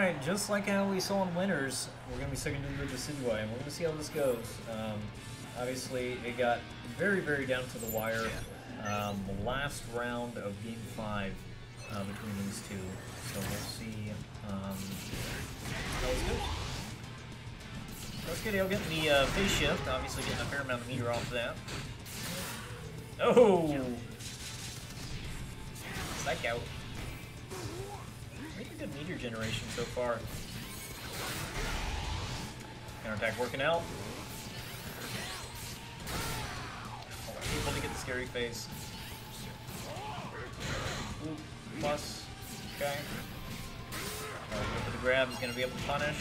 Alright, just like how we saw in Winners, we're going to be second into the Decidueye, and we're going to see how this goes. Obviously, it got very, very down to the wire. The last round of Game 5 between these two. So we'll see how this goes. Let's get getting the phase shift, obviously getting a fair amount of meter off of that. Oh! Psych out. Pretty good meter generation so far. Counter attack working out. Oh, able to get the scary face. Ooh, plus. Okay. Go for the grab. He's going to be able to punish.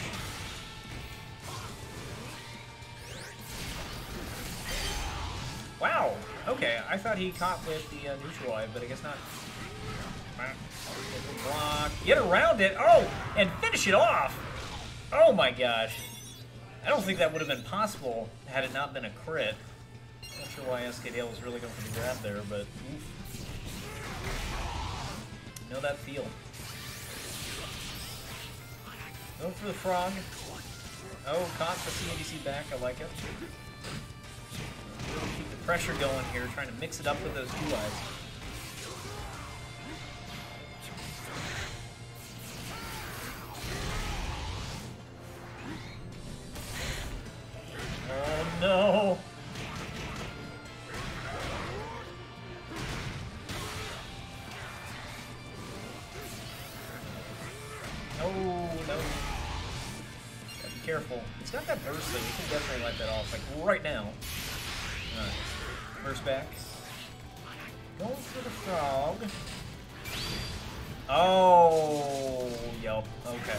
Wow! Okay, I thought he caught with the neutral eye, but I guess not. Block. Get around it! Oh! And finish it off! Oh my gosh. I don't think that would have been possible had it not been a crit. Not sure why SKDale was really going for the grab there, but oof. You know that feel. Going for the frog. Oh, caught the CADC back. I like it. Keep the pressure going here, trying to mix it up with those two eyes. Oh no! Oh no! Gotta be careful. It's got that burst, so you can definitely let that off, like right now. Alright, first back. Going for the frog. Oh, yep, okay.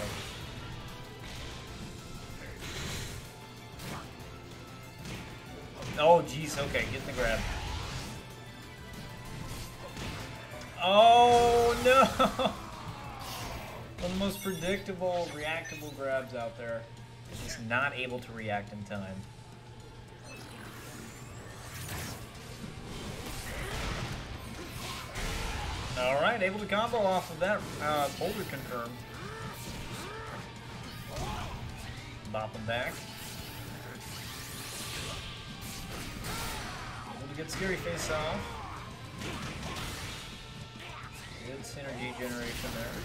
Oh, jeez, okay, get the grab. Oh, no! One of the most predictable, reactable grabs out there. Just not able to react in time. Alright, able to combo off of that boulder confirmed. Bop him back. Able to get scary face off. Good synergy generation there.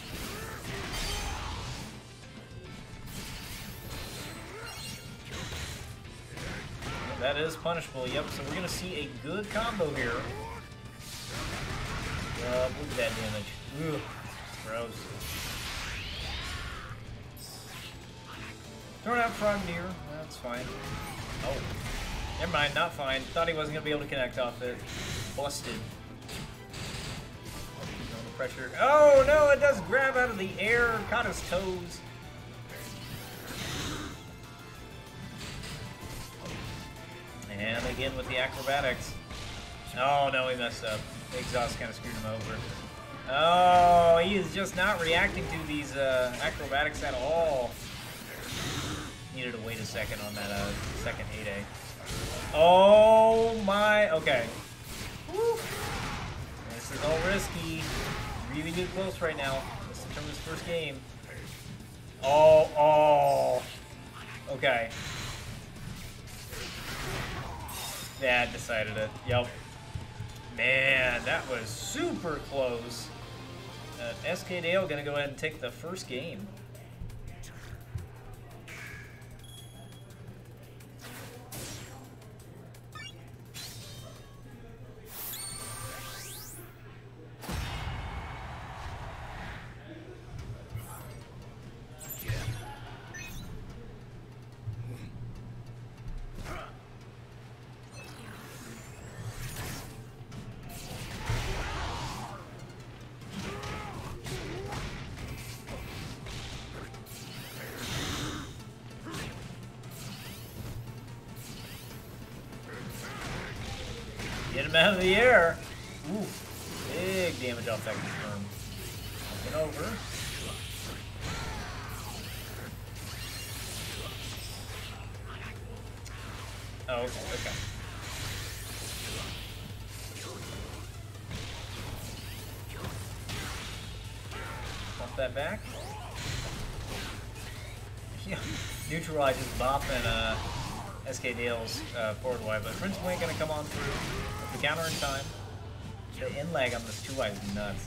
That is punishable, yep, so we're going to see a good combo here. Look at that damage. Ugh, gross. Throwing out frog deer. That's fine. Oh, never mind. Not fine. Thought he wasn't gonna be able to connect off it. Busted. No pressure. Oh no! It does grab out of the air. Caught his toes. And again with the acrobatics. Oh no, he messed up. The exhaust kind of screwed him over. Oh, he is just not reacting to these acrobatics at all. Needed to wait a second on that second 8A. Oh my, okay. Woo. This is all risky. Really good close right now. This is from his first game. Oh. Okay. That decided it. Yep. Man, that was super close. SKDale gonna go ahead and take the first game. Get him out of the air. Oof. Big damage off that confirm. Up and over. Oh, okay. Pump that back. Yeah, Neutralize just bopping SK Dale's forward Y, but Prince ain't gonna come on through with the counter in time. The in lag on this 2Y is nuts.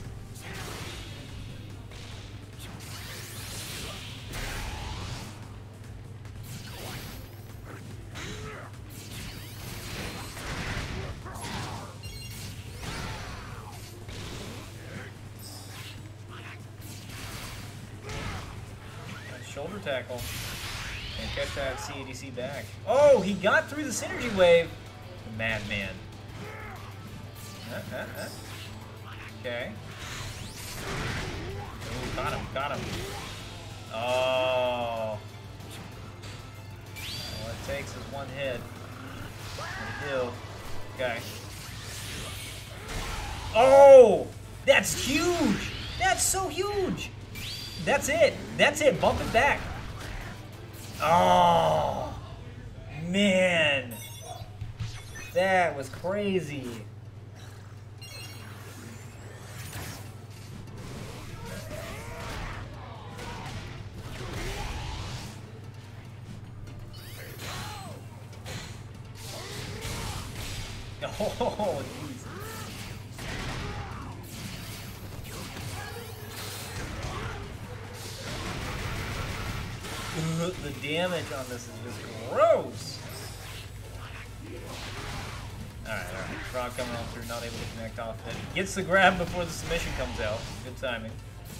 Shoulder tackle. And catch that CADC back. Oh, he got through the synergy wave. Madman. Okay. Ooh, got him, got him. Oh. All it takes is one hit. What do? Okay. Oh! That's huge! That's so huge! That's it. That's it. Bump it back. Oh, man. That was crazy. Oh, jeez. The damage on this is just gross. Alright. Frog coming on through, not able to connect off it. Gets the grab before the submission comes out. Good timing.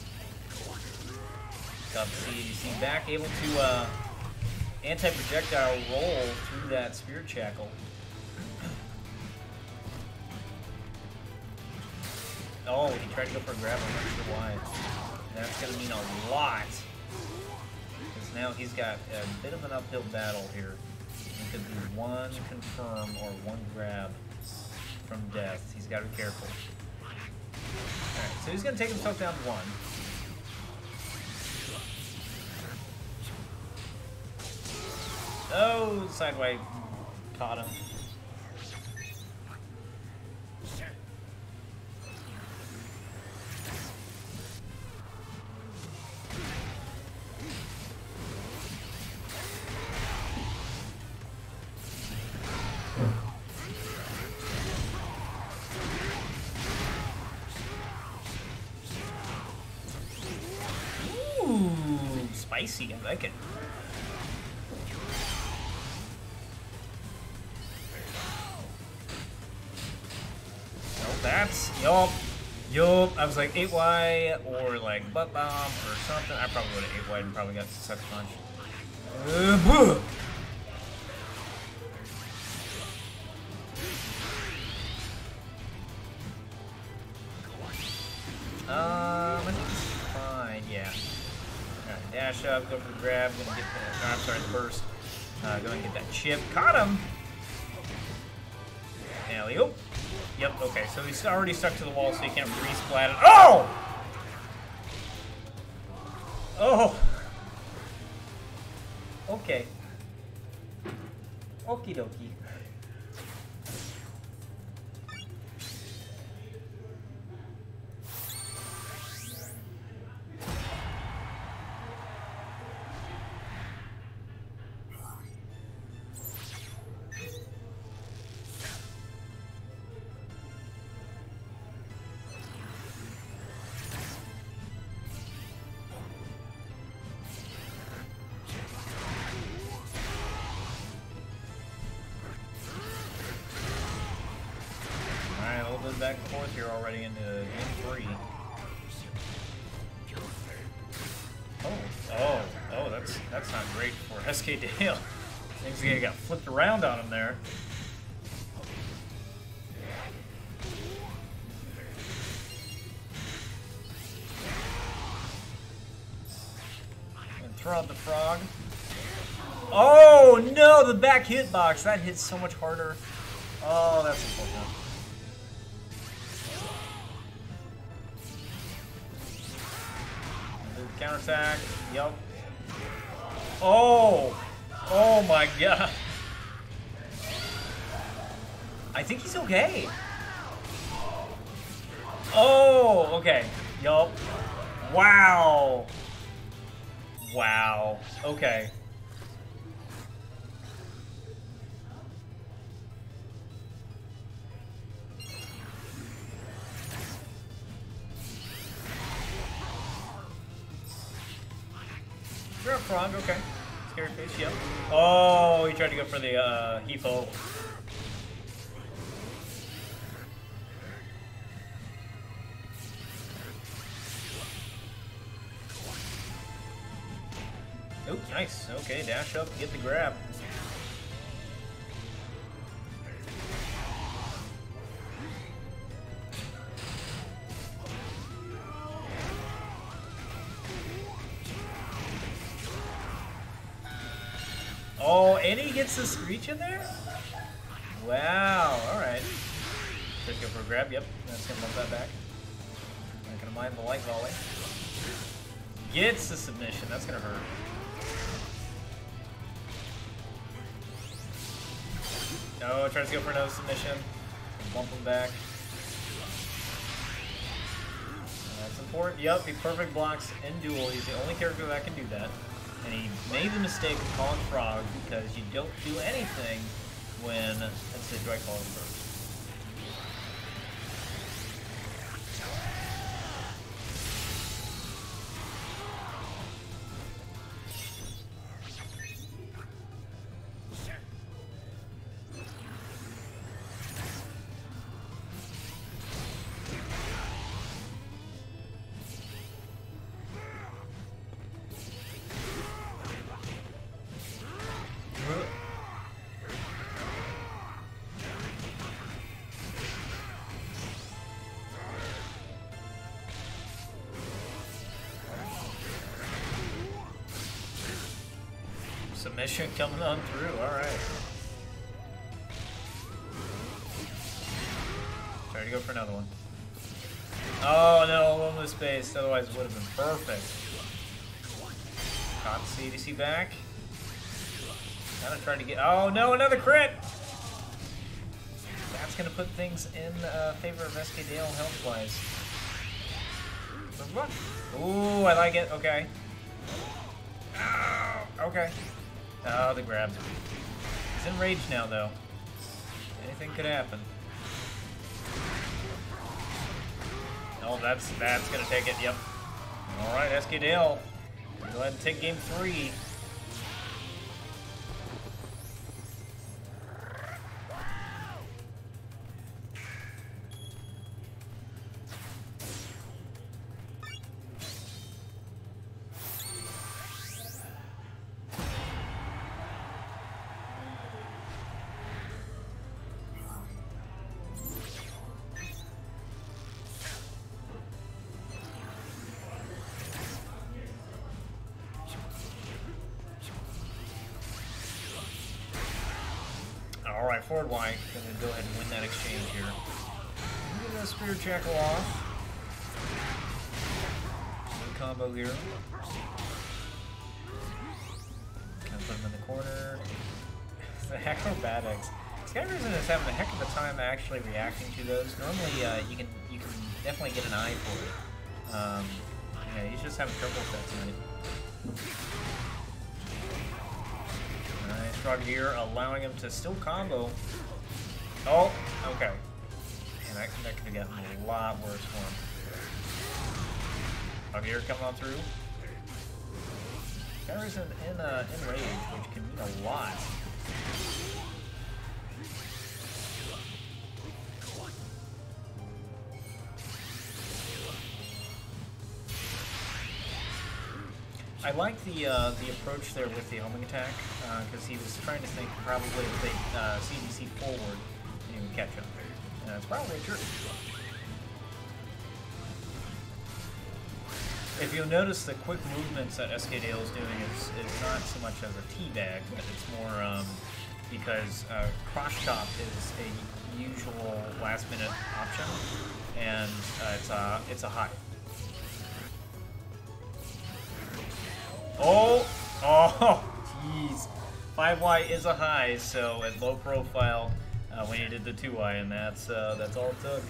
Got the CADC back, able to anti-projectile roll through that Spirit Shackle. Oh, he tried to go for a grab, I'm not sure why. That's going to mean a lot. Because now he's got a bit of an uphill battle here. It could be one confirm or one grab from death. He's got to be careful. Alright, so he's going to take himself down to one. Oh, sideway caught him. Ooh, spicy, I like it. That's, yup. I was like 8Y or like butt bomb or something. I probably would have 8Y and probably got sucker punch. I think it's fine, yeah. Alright, dash up, go for the grab, gonna get the, I'm sorry, the burst. Go and get that chip. Caught him! Alley-oop. Yep, okay, so he's already stuck to the wall, so he can't re-splat it. Oh! Oh! Okay. Okie dokie. Back and forth here already into game 3. Oh, that's not great for SK Dale. Things got flipped around on him there. And throw out the frog. Oh no, the back hitbox. That hits so much harder. Oh, that's unfortunate. Counterattack. Yup. Oh! Oh my god. I think he's okay. Oh, okay. Yup. Wow. Wow. Okay. You're a frog, okay. Scary face, yep. Oh, he tried to go for the Hefo. Oh, nice. Okay, dash up, get the grab. Oh, and he gets the Screech in there? Wow, alright. Just go for a grab, yep. That's gonna bump that back. Not gonna mind the light volley. Gets the submission, that's gonna hurt. No, tries to go for another submission. Bump him back. That's important. Yep, he perfect blocks in duel. He's the only character that can do that. And he made the mistake of calling Frog because you don't do anything when instead do I call him first. Submission coming on through, alright. Try to go for another one. Oh no, almost spaced, otherwise it would have been perfect. Caught CDC back. Kinda trying to get. Oh no, another crit! That's gonna put things in favor of SKDale health wise. Ooh, I like it, okay. Oh, okay. Oh, the grab. He's in rage now, though. Anything could happen. Oh, that's gonna take it. Yep. All right, SKDale. Go ahead and take game 3. Alright, forward Y, gonna go ahead and win that exchange here. Get that Spirit Jackal off. Good combo here. Kind of put him in the corner. The acrobatics. Skyreason is having a heck of a time actually reacting to those. Normally, you can definitely get an eye for it. Yeah, he's just having trouble with that tonight. Nice frog here, allowing him to still combo. Oh, okay. And that could have gotten a lot worse for him. Frog here coming on through. Skyreason in rage, which can mean a lot. I like the approach there with the homing attack, because he was trying to think probably if they CDC forward and he would catch him. And that's probably true. If you'll notice, the quick movements that SKDale is doing is not so much as a teabag, but it's more because cross chop is a usual last minute option, and it's a high. Oh, jeez. 5Y is a high, so at low profile, when you did the 2Y, and that's all it took.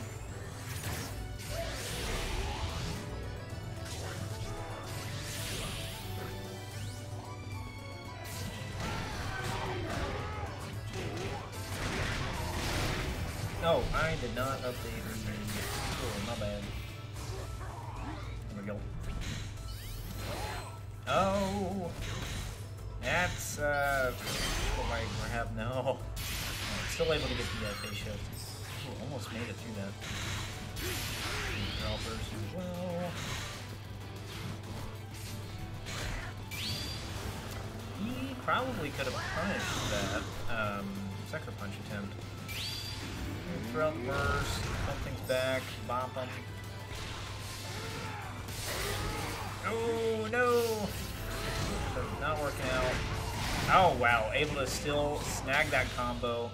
I did not update the... Oh, my bad. There we go. Oh! That's, what I have now. I'm still able to get the face shift. Ooh, almost made it through that. Developers as well. He probably could have punished that sucker punch attempt. Throw out burst, something's back, bop him. Oh no! Not working out. Oh wow, able to still snag that combo.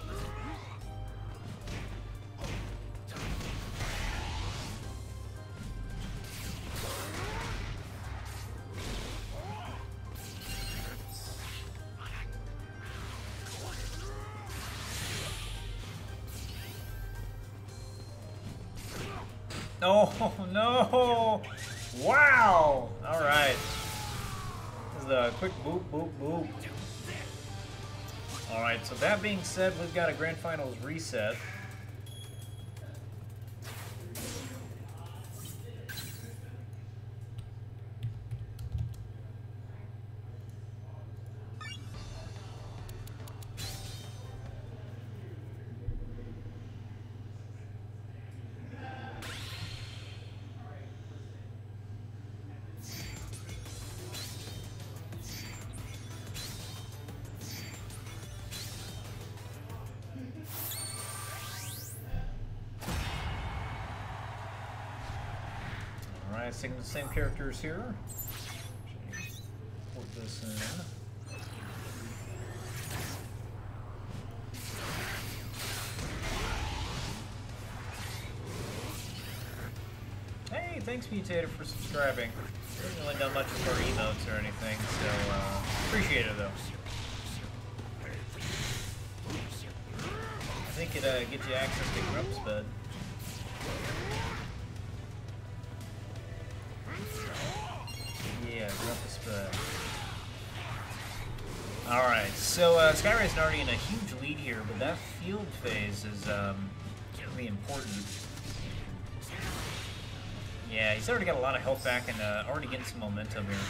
Oh no! Wow! Alright. This is the quick boop, boop, boop. Alright, so that being said, we've got a Grand Finals reset. Alright, sticking with the same characters here. Put this in. Hey, thanks Mutator for subscribing. Hasn't really done much for emotes or anything, so appreciate it though. I think it gets you access to Grumps Bed. Yeah, Grumpus Bed. Alright, so Skyray's already in a huge lead here, but that field phase is really important. Yeah, he's already got a lot of health back and already getting some momentum here.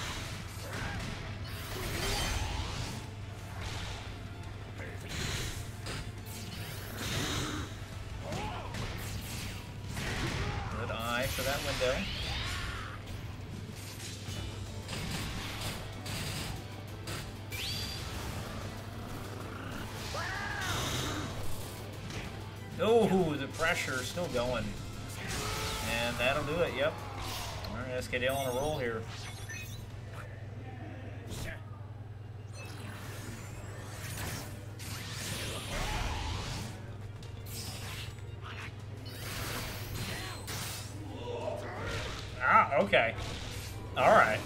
Good eye for that window. Oh, the pressure is still going. And that'll do it, yep. Alright, SKDL on a roll here. Ah, okay. Alright.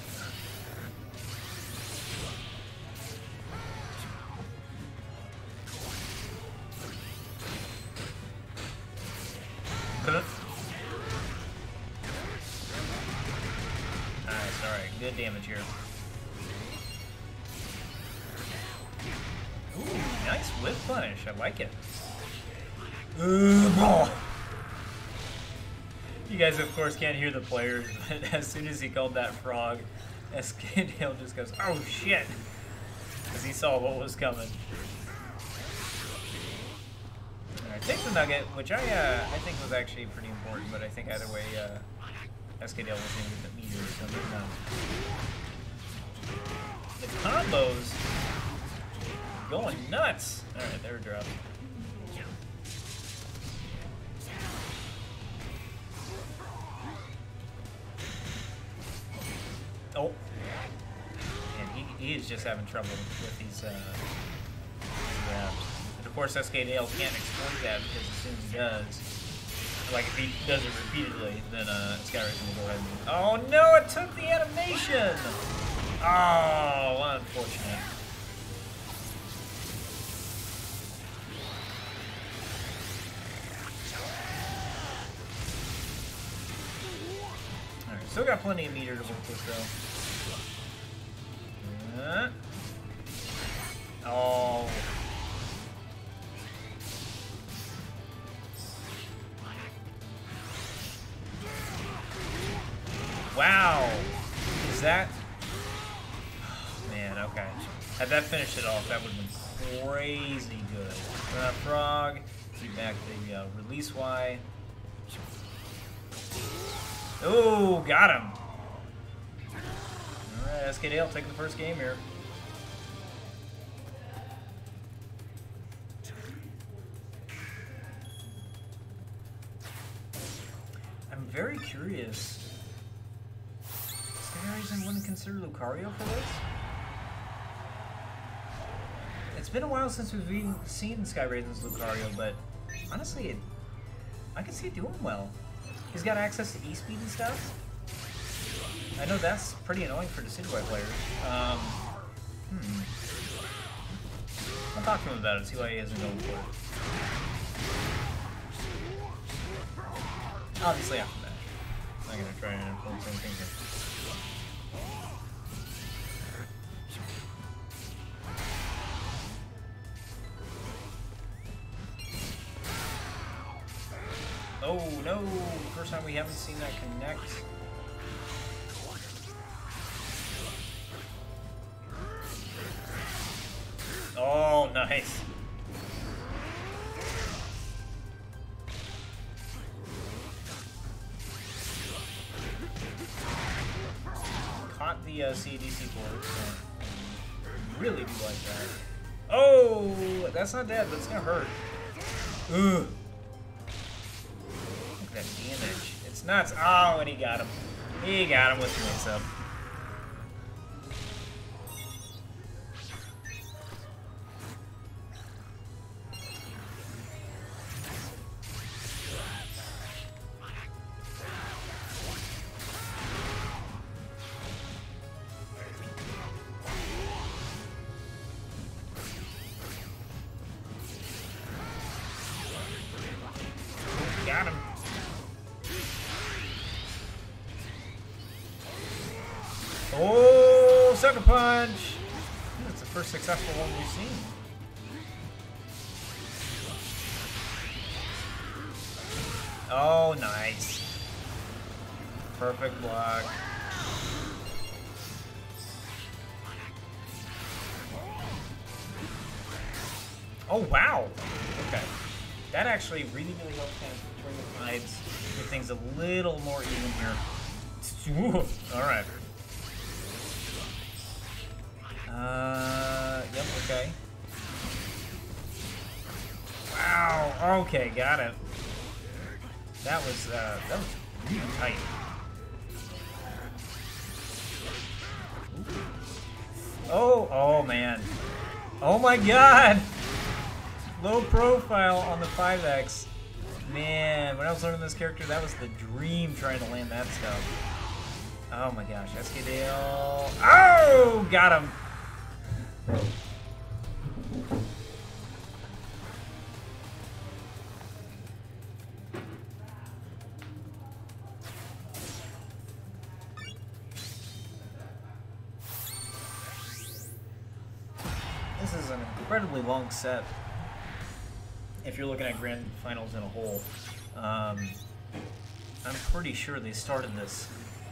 Nice, alright. Good damage here. Ooh, nice whip punish. I like it. You guys, of course, can't hear the players, but as soon as he called that frog, SKDL just goes, oh shit! Because he saw what was coming. Alright, take the nugget, which I think was actually pretty important, but I think either way, SKDL was going to get the meter, so maybe not. The combos going nuts! Alright, they're dropped. Oh. And he is just having trouble with these grabs. And of course, SKDL can't exploit that because as soon as he does, like if he does it repeatedly, then Skyray's gonna go ahead and... Oh no, it took the animation! Oh, unfortunate. Alright, still got plenty of meter to work with though. Oh. Wow. Is that... Oh, man, okay. Had that finished it off, that would have been crazy good. Frog. Keep back the release Y. Oh, got him. Alright, SKDale taking the first game here. I'm very curious. Skyrazen wouldn't consider Lucario for this? It's been a while since we've seen Skyrazen's Lucario, but honestly, I can see it doing well. He's got access to E-Speed and stuff. I know that's pretty annoying for Decidueye players. I'll talk to him about it, see why he isn't going for it. Obviously after that. I'm not gonna try and influence anything here. Oh no! First time we haven't seen that connect. Oh, nice. Caught the CDC board, so really do like that. Oh, that's not dead, but it's gonna hurt. Ugh. Look at that damage. It's nuts. Oh, and he got him. He got him with the mix-up. Got him. Oh, sucker punch! That's the first successful one we've seen. Oh, nice. Perfect block. Oh, wow! Okay. That actually really helps kind of turn the tides, make things a little more even here. Ooh, alright. Yep, okay. Wow, okay, got it. That was really tight. Oh man. Oh my god! Low profile on the 5X. Man, when I was learning this character, that was the dream trying to land that stuff. Oh my gosh, SKDale. Oh! Got him! This is an incredibly long set. If you're looking at grand finals in a whole, I'm pretty sure they started this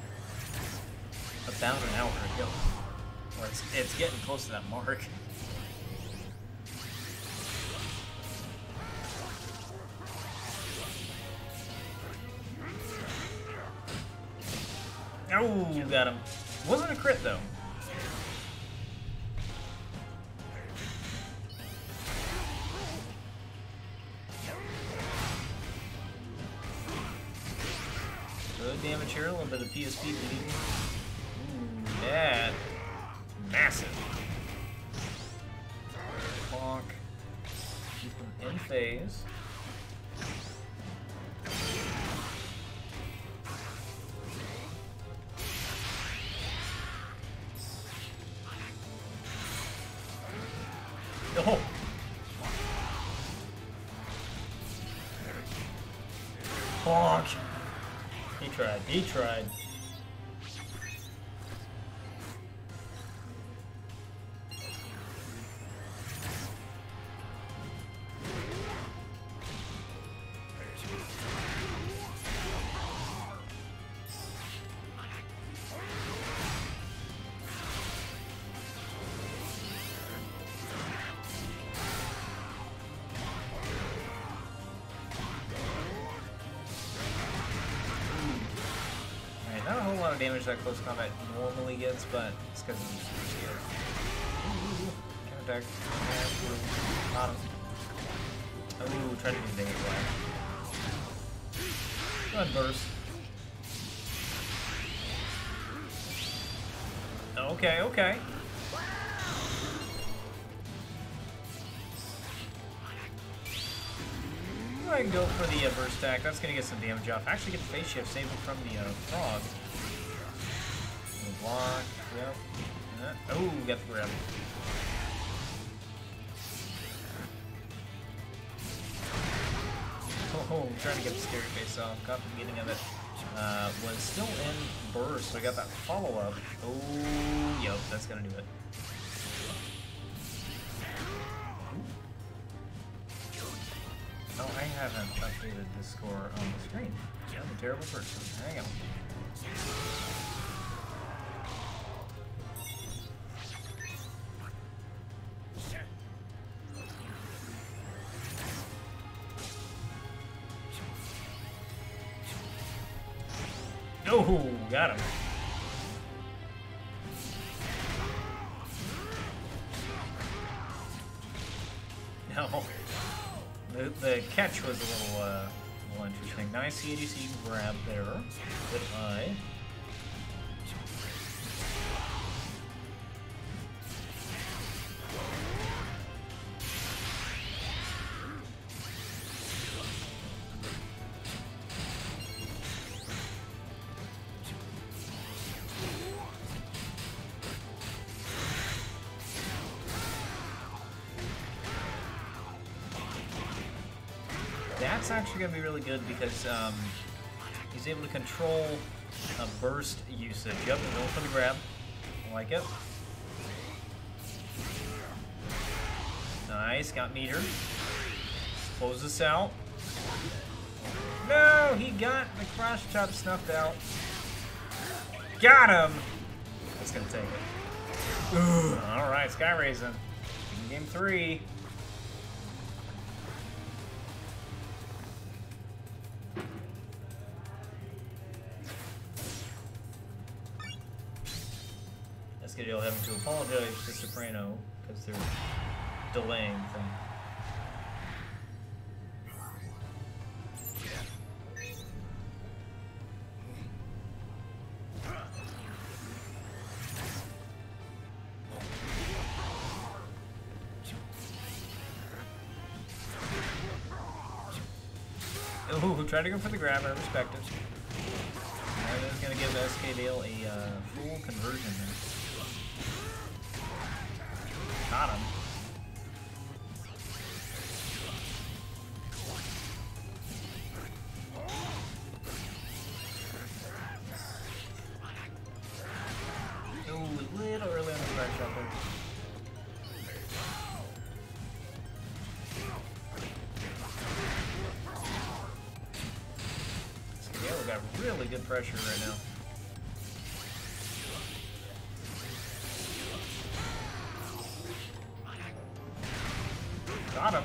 about an hour ago. Or it's getting close to that mark. Oh, got him. Wasn't a crit though. Good damage here, a little bit of PSP bleeding. Ooh, that massive. Bonk. Keep him in phase. Oh! Bonk! He tried. He tried. Not a whole lot of damage that close combat normally gets, but it's because of super skill. Counter attack. Got him. Ooh, try to do the black. Go ahead, burst. Okay, okay. I can go for the burst attack. That's going to get some damage off. Actually get the phase shift, save it from the frog. Block, yep. Oh, got the grab. Oh, trying to get the scary face off. Got the beginning of it. Was still in burst, so I got that follow-up. Oh, yep, that's going to do it. Oh, I haven't updated the score on the screen. I'm a terrible person. Hang on. Oh, got him. No. The catch was a little interesting. Nice CADC grab there. Good eye. That's actually going to be really good because he's able to control burst usage. Yep, going for the grab. I like it. Nice, got meter. Close this out. No, he got the cross chop snuffed out. Got him! That's going to take it. Ooh, alright, Sky Raisin. Game 3. Escadale having to apologize to Soprano because they're delaying things. Ooh, tried to go for the grab, I respect it. That is going to give Escadale a full conversion there. Got him. Ooh, a little early on the crash shot there. Scale got really good pressure right now. Got him.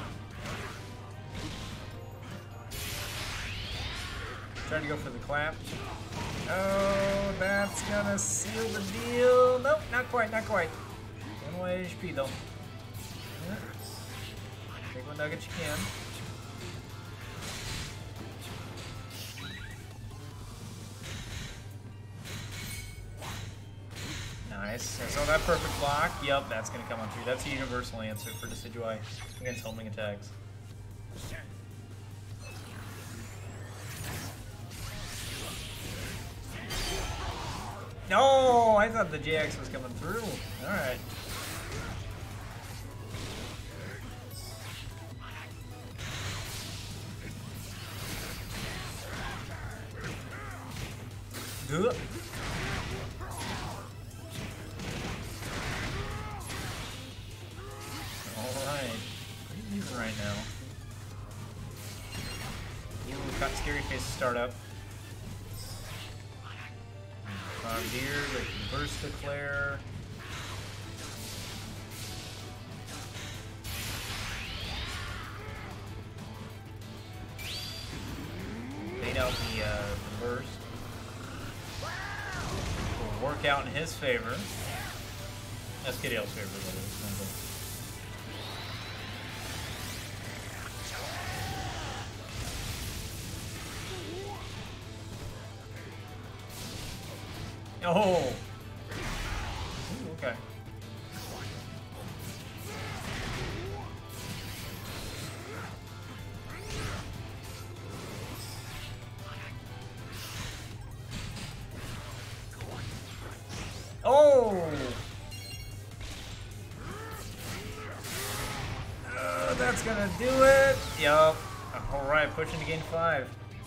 Trying to go for the clap. Oh, that's gonna seal the deal. Nope, not quite, not quite. 1 HP though. Yeah. Take one nugget you can. Nice. I saw that perfect block. Yup, that's gonna come on through. That's the universal answer for Decidueye against homing attacks. No, I thought the JX was coming through. Alright. Good. Alright. Pretty even right now. Ooh, got Scary Face to start up. Deer with the Burst Declare. Bait out the burst. work out in his favor. SKDL's favor, that is. Oh! Ooh, okay. Oh! That's gonna do it! Yup. Alright, pushing to gain 5.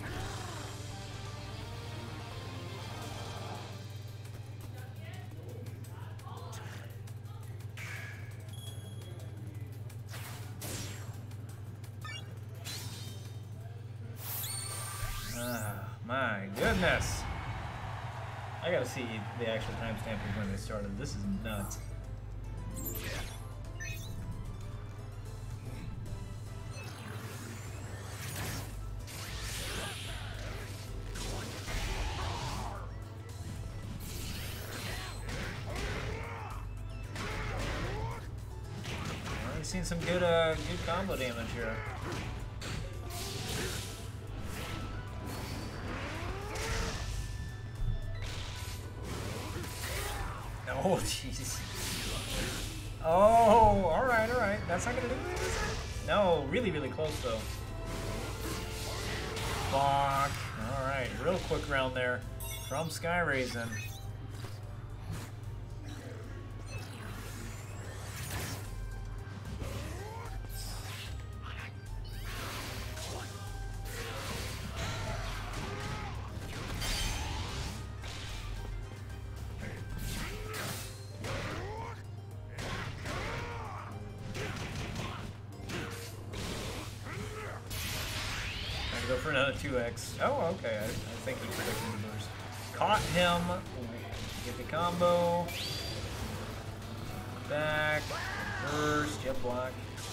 My goodness. I gotta see the actual timestamp of when they started. This is nuts. Well, we've seen some good combo damage here. Oh, jeez. Oh, alright, alright. That's not gonna do it, is it? No, really, really close, though. Fuck. Alright, real quick round there from Skyraisin. Go for another 2x. Oh, okay. I think he predicted the burst. Caught him. Get the combo. Back. Burst. Yep, block.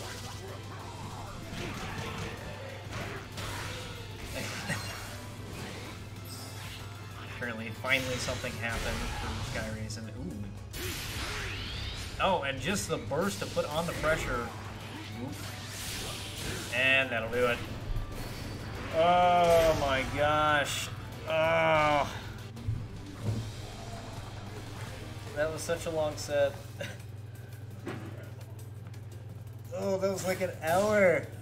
Apparently, finally something happened for Skyraisin. Ooh. Oh, and just the burst to put on the pressure. Oop. And that'll do it. Oh my gosh. Oh. That was such a long set. Oh, that was like an hour.